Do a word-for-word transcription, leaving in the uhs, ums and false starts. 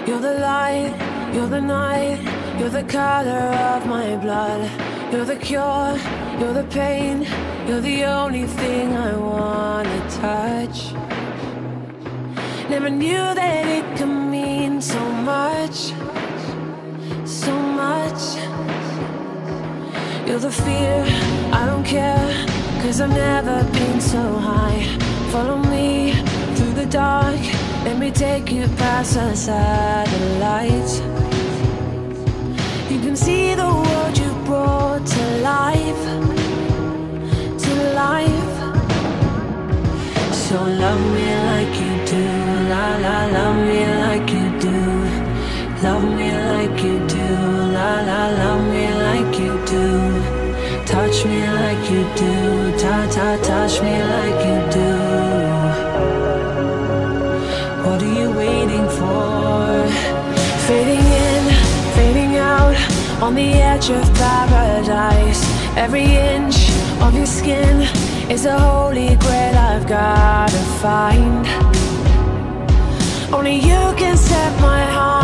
You're the light, you're the night, you're the color of my blood. You're the cure, you're the pain, you're the only thing I wanna touch. Never knew that it could mean so much, so much. You're the fear, I don't care, cause I've never been so high. Follow me through the dark, let me take you past the satellites. You can see the world you brought to life, to life. So love me like you do, la la, love me like you do. Love me like you do, la la, love me like you do. Touch me like you do, ta ta, touch me like you do. What are you waiting for? Fading in, fading out, on the edge of paradise. Every inch of your skin is a holy grail I've gotta find. Only you can set my heart